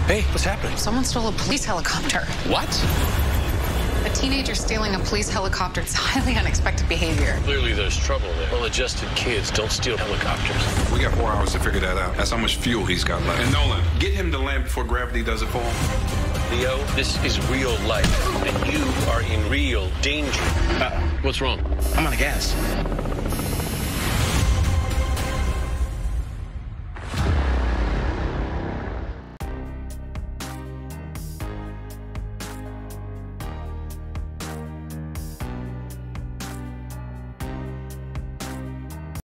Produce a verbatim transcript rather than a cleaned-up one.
Hey, what's happening? Someone stole a police helicopter. What? A teenager stealing a police helicopter is highly unexpected behavior. Clearly there's trouble there. Well-adjusted kids don't steal helicopters. We got four hours to figure that out. That's how much fuel he's got left. And Nolan, get him to land before gravity does it for him. Leo, this is real life, and you are in real danger. Uh, what's wrong? I'm out of gas.